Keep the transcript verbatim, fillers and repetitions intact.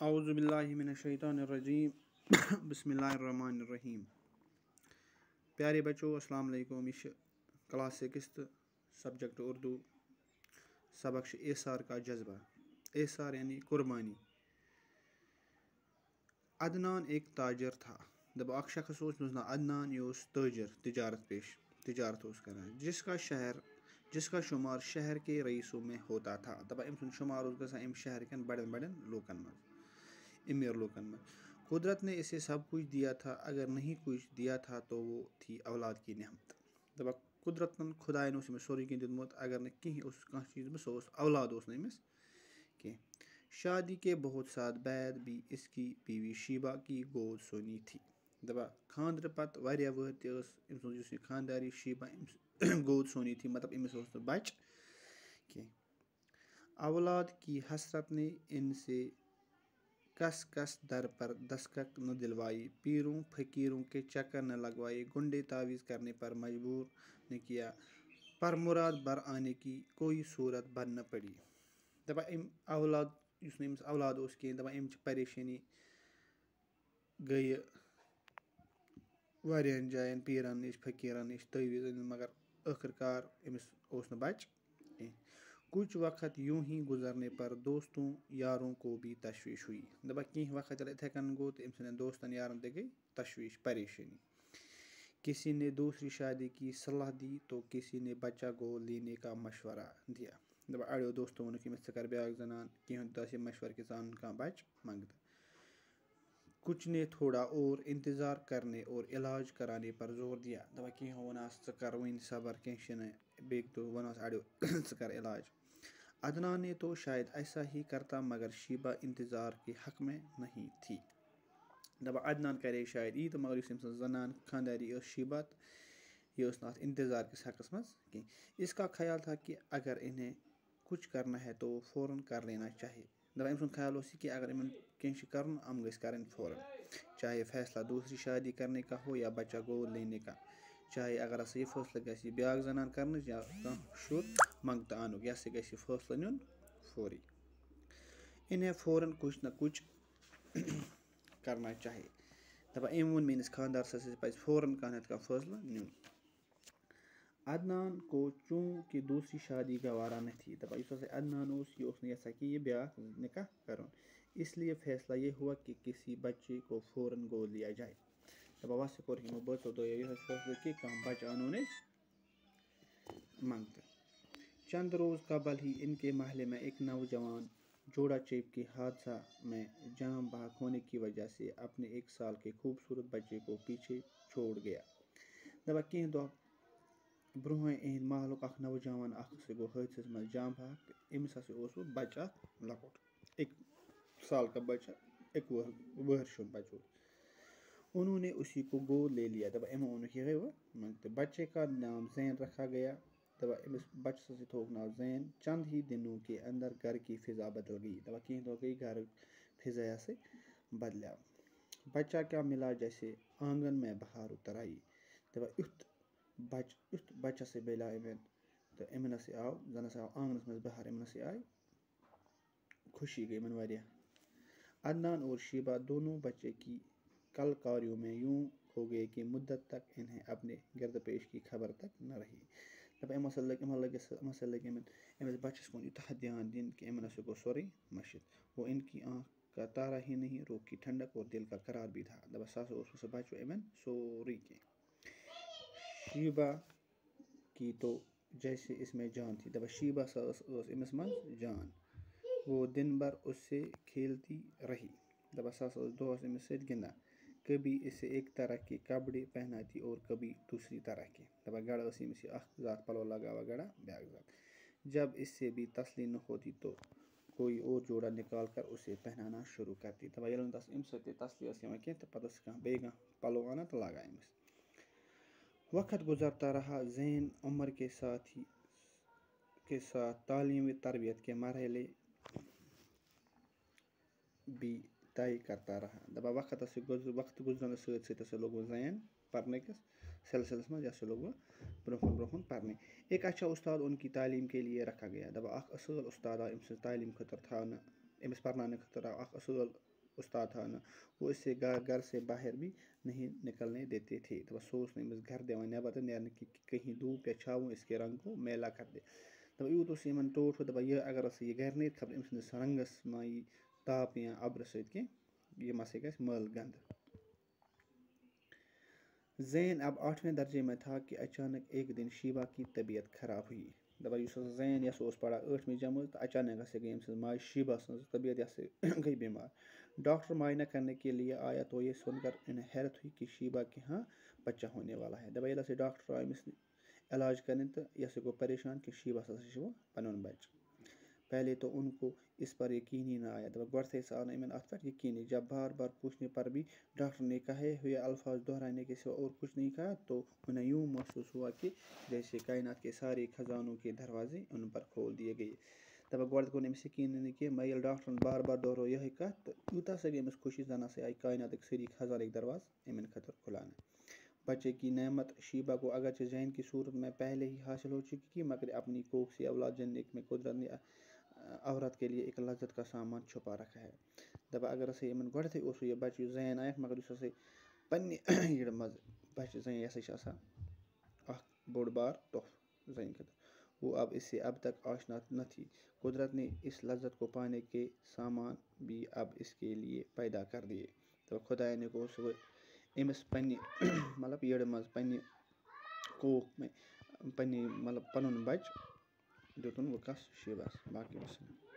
اعوذ باللہ من الشیطان الرجیم بسم اللہ الرحمن الرحیم. پیارے بچوں السلام علیکم. یہ کلاس سکس سبجیکٹ اردو سبق ایثار کا جذبہ. ایثار یعنی قربانی. عدنان ایک تاجر تھا. دب اک شخص اس ناو عدنان. یہ تاجر تجارت پیش تجارت اس کران جس کا شہر جس کا شمار شہر کے رئیسوں میں ہوتا تھا. دپان ام سن شمار اس گژھان ام شہر کن بڑن بڑن لوکن من امیر لوکن من. قدرت نے اسے سب کچھ دیا تھا. اگر نہیں کچھ دیا تھا تو وہ تھی اولاد کی نعمت. دپان قدرتن خدائن اس امس سورُے کینٛہہ دیُتمُت. اگر نہٕ کینٛہہ اوس کانٛہہ چیٖز سُہ اوس اولاد اوس نہٕ أمِس کینٛہہ. شادی کے بہت سال بعد بھی اس کی بیوی شیبہ کی گود سونی تھی. دپان خاندرٕ پتہٕ واریاہ وہر تہِ ٲس أمۍ سٕنٛز یُس یہِ خانداری شیبہ أمِس گود سونی تھی مطلب أمِس اوس نہٕ بچہِ کینٛہہ. اولاد کی حسرت نے ان سے کس کس در پر دستک نہ دلوائی. پیروں فقیروں کے چکر نہ لگوائے. گنڈے تعویذ کرنے پر مجبور نہ کیا. پر مراد بر آنے کی کوئی صورت بن نہ پڑی. دپان أمۍ اولاد یُس نہٕ أمِس اولاد اوس کینٛہہ. دپان أمۍ چھِ پریشٲنی گٔیہِ واریاہن جاین پیرن نِش فقیٖرن نِش تعویذ أنِتھ مگر ٲخٕر کار أمِس اوس نہٕ بچہِ کینٛہہ. کچھ وقت یوں ہی گزرنے پر دوستوں یاروں کو بھی تشویش ہوئی. دپان کینٛہہ وقت ییٚلہِ یِتھَے کٔنۍ گوٚو تہٕ أمۍ سٕنٛدٮ۪ن دوستن یارن تہِ گٔے تشویش پریشٲنی. کسی نے دوسری شادی کی صلاح دی تو کسی نے بچہ گود لینے کا مشورہ دیا. دپان اڑیو دوستو ووٚنُکھ ییٚمِس ژٕ کر بیاکھ زنان. کینٛہو دیُت اَسہِ مشورٕ کہِ ژٕ اَن کانٛہہ بچہِ منٛگتہٕ. کچھ نے تھوڑا اور انتظار کرنے اور علاج کرانے پر زور دیا. دپان کینٛہو ووٚنہَس ژٕ کر وٕنہِ صبر کینٛہہ چھُنہٕ. بیٚکہِ دۄہ ووٚنہَس اڑیو ژٕ کر علاج. عدنان نے تو شاید ایسا ہی کرتا مگر شیبہ انتظار کے حق میں نہیں تھی. دپان عدنان کرے شاید یی تہٕ مگر یُس أمۍ سٕنٛز زنان خانداری ٲس شیبہ یہِ ٲس نہٕ اَتھ انتظار کِس حقس منٛز کینٛہہ. اس کا خیال تھا کہ اگر انہیں کچھ کرنا ہے تو فوراً کر لینا چاہیے. دپان أمۍ سُنٛد خیال اوس یہِ کہِ اگر یِمن کینٛہہ چھُ کرُن یِم گٔژھۍ کرٕنۍ فوراً. چاہے فیصلہ دوسری شادی کرنے کا ہو یا بچہ گود لینے کا. چاہے اگر ہسا یہِ فٲصلہٕ گژھِ یہِ بیاکھ زنان کرنٕچ یا کانٛہہ شُر منٛگتہٕ انُک یہِ ہسا گژھِ یہِ فٲصلہٕ نیُن فوری. انہیں فوراً کچھ نہ کچھ کرنا چاہیے. دپان أمۍ ووٚن میٲنِس خاندارس ہسا پزِ فوراً کانٛہہ نتہٕ کانٛہہ فٲصلہٕ نیُن. عدنان کو چونکہ دوسری شادی گوارا نہ تھی. دپان یُس ہسا عدنان اوس یہِ اوس نہٕ یژھان کہِ یہِ بیاکھ نکاح کرُن. اس لیے فیصلہ یہ ہوا کہ کسی بچے کو فوراً گود لیا جائے. دپان وس یہِ کوٚرُکھ یِمو بٲژو دۄیو یِہوے فٲصلہٕ کہِ کانٛہہ بچہٕ انون أسۍ منٛگتہٕ. چند روز قبل ہی ان کے محلے میں ایک نوجوان جوڑا چیپ کے حادثہ میں جاں بحق ہونے کی وجہ سے اپنے ایک سال کے خوبصورت بچے کو پیچھے چھوڑ گیا. دپان کینٛہہ دۄہ برونٛہے اِہنٛدِ محلُک اکھ نوجوان اکھ ہسا گوٚو حٲدثس منٛز جاں بحق تہٕ أمِس ہسا اوس بچہٕ اکھ لۄکُٹ اکہِ سال کا بچہ اکہٕ وُہر وُہرۍ سُنٛد بچہٕ اوس. انہوں نے اسی کو گود لے لیا. دپان یِمو اوٚنُکھ یِہوے وۄنۍ منٛگتہٕ. بچے کا نام زین رکھا گیا. دپان أمِس بچس ہسا تھووُکھ ناو زین. چند ہی دنوں کے اندر گھر کی فضا بدل گئی. دپان کینٛہہ دۄہ گٔے گرٕچ فضا ہسا بدلیو. بچہ کیا ملا جیسے آنگن میں بہار اتر آئی. دپان یُتھ بچہ یُتھ بچہ ہسا بلیو یِمن تہٕ یِمن ہسا آو زن ہسا آو آنگنس منٛز بہار. یِمن ہسا آیہِ خوشی گٔے یِمن واریاہ. عدنان اور شیبہ دونوں بچے کی کل کاریوں میں یوں ہو گئے کہ مدت تک انہیں اپنے گرد پیش کی خبر تک نہ رہی. دپان یِم ہسا لٔگۍ یِمن لٔگِس یِم ہسا لٔگۍ یِمن أمِس بچس کُن یوٗتاہ دیان دِنۍ کہِ یِمن ہسا گوٚو سورُے مٔشِتھ. وہ ان کی آنکھ کا تارا ہی نہیں روح کی ٹھنڈک اور دل کا قرار بھی تھا. دپان سُہ ہسا اوس سُہ بچہٕ یِمن سورُے کینٛہہ. شیبہ کی تو جیسے اس میں جان تھی. دپان شیبہ ہسا ٲس ٲس أمِس منٛز جان. وہ دن بھر اس سے کھیلتی رہی. دپان سۄ ہسا ٲس دۄہس أمِس سۭتۍ گنٛدان. کبھی اسے ایک طرح کے کپڑے پہناتی اور کبھی دوسری طرح کے. دپان گڑٕ ٲس أمِس یہِ اکھ ذات پلو لگاوان گڑا بیاکھ ذات. جب اس سے بھی تسلی نہ ہوتی تو کوئی اور جوڑا نکال کر اسے پہنانا شروع کرتی. دپان ییٚلہِ نہٕ تس اَمہِ سۭتۍ تہِ تسلی ٲس یِوان کینٛہہ تہٕ پتہٕ ٲس کانٛہہ بیٚیہِ کانٛہہ پلو انان تہٕ لاگان أمِس. وقت گزرتا رہا. زین عمر کے ساتھ ہی کے ساتھ تعلیم و تربیت کے مرحلے بھی طے کرتا رہا. دپان وقت ہسا گُزر وقت گُزرنہٕ سۭتۍ سۭتۍ ہسا لوٚگ وۄنۍ زین پرنہٕ کِس سلسلس منٛز. یہِ ہسا لوٚگ وۄنۍ برونٛہہ کُن برونٛہہ کُن پرنہِ. ایک اچھا استاد ان کی تعلیٖم کے لیے رکھا گیا. دپان اکھ اصۭل استاد آو أمۍ سٕنٛز تعلیٖم خٲطرٕ تھاونہٕ. أمِس پرناونہٕ خٲطرٕ آو اکھ اصۭل استاد تھا نا وہ اس سے گھر سے باہر بھی نہیں نکلنے دیتے تھے دپان سہ اوس نہٕ أمِس گھرٕ دِوان نٮ۪بر تہٕ نیرنہٕ کہیں دھوپ یا چھاؤں اس کے رنگ کو میلا کر دے دپان یوٗت اوس یِمن ٹوٹھ دپان یہِ اگر ہسا یہِ گھرِ نیرِ خبر أمۍ سٕنٛدِس رنٛگس ما یی تاپ یا اَبرٕ سۭتۍ کینٛہہ یہِ ہسا گژھِ مٲلہٕ گنٛدٕ. زین اب آٹھویں درجے میں تھا کہ اچانک ایک دن شیبا کی طبیعت خراب ہوئی. دپان یُس ہسا زین یہِ ہسا اوس پران ٲٹھمہِ جمٲژ تہٕ اچانک ہسا گٔے أمۍ سٕنٛز ماجہِ شیبا سٕنٛز طبیعت یہِ ہسا گٔے بیمار. ڈاکٹر معائنہ کرنے کے لیے آیا تو یہ سن کر انہیں حیرت ہوئی کہ شیبا کے ہاں بچہ ہونے والا ہے. دپان ییٚلہِ ہسا ڈاکٹر آو أمِس علاج کرنے تو یہِ ہسا گوٚو پریشان کہ شیباس ہسا چھُ پنُن بچہ. پہلے تو ان کو اس پر یقین ہی نہ آیا. دپان گۄڈٕتھٕے ہسا آو نہٕ یِمن اتھ پٮ۪ٹھ یقیٖنٕے. جب بار بار پوچھنے پر بھی ڈاکٹر نے کہے ہوئے الفاظ دہرانے کے سوا اور کچھ نہیں کہا تو انہیں یوں محسوس ہوا کہ جیسے کائنات کے سارے خزانوں کے دروازے ان پر کھول دیے گئے. دپان گۄڈٕ گوٚو نہٕ أمِس یقیٖنٕے نہٕ کینٛہہ مگر ییٚلہِ ڈاکٹرن بار بار دہرو یِہے کتھ تہٕ یوٗتاہ ہسا گٔے أمِس خوشی زن ہسا آیہِ کائناتٕکۍ سٲری خزانٕکۍ دروازٕ یِمن خٲطرٕ کھُلاونہٕ. بچے کی نعمت شیبا کو اگرچہ زین کی صورت میں پہلے ہی حاصل ہو چکی تھی مگر اپنی کوکھ سے اولاد جننے میں قدرت نے عورت کے لیے ایک لذت کا سامان چھپا رکھا ہے. دپان اگر ہسا یِمن گۄڈٕتھٕے اوسُے یہِ بچہِ یُس زین آیکھ مگر یُس ہسا پننہِ یٔڑ منٛز بچہِ زین یہِ ہسا چھِ آسان اکھ بوٚڑ بار تحفہٕ زنہِ خٲطرٕ. وہ اب اس سے اب تک آشنا نہ تھی. قدرت نے اس لذت کو پانے کے سامان بھی اب اس کے لیے پیدا کر دیے. تو خداین کو سُہ أمِس پننہِ مطلب یٔڑ منٛز پننہِ کوکھ میں پننہِ مطلب پنُن بچہِ دیُتُن وٕکس شیباہس. باقٕے وسلام.